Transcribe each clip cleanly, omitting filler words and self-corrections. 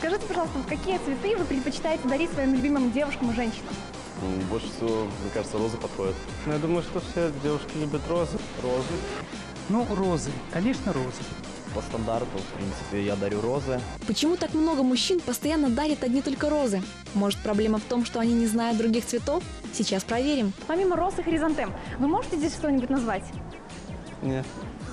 Скажите, пожалуйста, какие цветы вы предпочитаете дарить своим любимым девушкам и женщинам? Больше всего, мне кажется, розы подходят. Я думаю, что все девушки любят розы. Розы. Ну, розы. Конечно, розы. По стандарту, в принципе, я дарю розы. Почему так много мужчин постоянно дарят одни только розы? Может, проблема в том, что они не знают других цветов? Сейчас проверим. Помимо роз и хризантем, вы можете здесь что-нибудь назвать? Нет.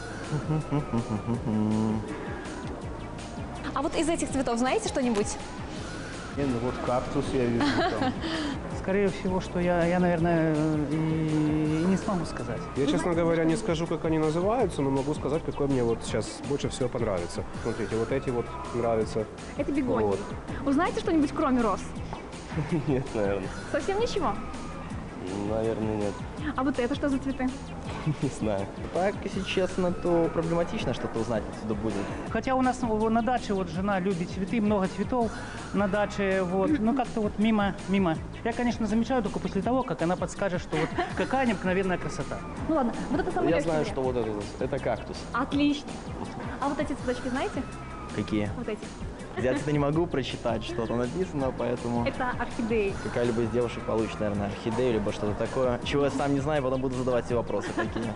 А вот из этих цветов знаете что-нибудь? Ну вот кактус я вижу там. Скорее всего, что я наверное, и не смогу сказать. Я, честно говоря, не скажу, как они называются, но могу сказать, какой мне вот сейчас больше всего понравится. Смотрите, вот эти вот нравятся. Это бегонии. Вот. Вы знаете что-нибудь кроме роз? Нет, наверное. Совсем ничего? Наверное, нет. А вот это что за цветы? Не знаю. Так, если честно, то проблематично что-то узнать отсюда будет. Хотя у нас на даче вот жена любит цветы, много цветов на даче, вот, ну как-то вот мимо. Я, конечно, замечаю только после того, как она подскажет, что вот какая необыкновенная красота. Ну ладно, вот это самое Я легкое. знаю, что вот это кактус. Отлично. А вот эти цветочки знаете? Какие? Вот эти. Я это не могу прочитать, что-то написано, поэтому Это орхидеи. какая-либо из девушек получит, наверное, орхидею, либо что-то такое, чего я сам не знаю, потом буду задавать все вопросы такие.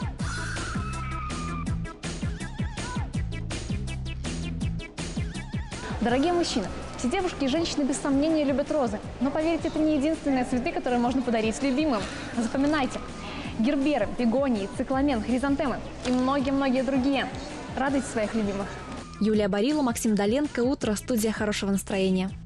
Дорогие мужчины, все девушки и женщины без сомнения любят розы. Но поверьте, это не единственные цветы, которые можно подарить любимым. Запоминайте. Герберы, бегонии, цикламен, хризантемы и многие-многие другие. Радуйте своих любимых. Юлия Барила, Максим Доленко. Утро. Студия хорошего настроения.